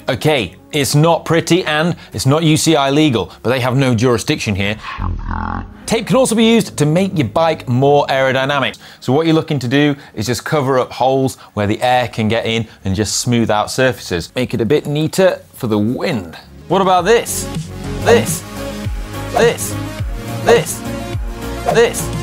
Okay, it's not pretty and it's not UCI legal, but they have no jurisdiction here. Tape can also be used to make your bike more aerodynamic. So what you're looking to do is just cover up holes where the air can get in and just smooth out surfaces. Make it a bit neater for the wind. What about this? This, this, this, this.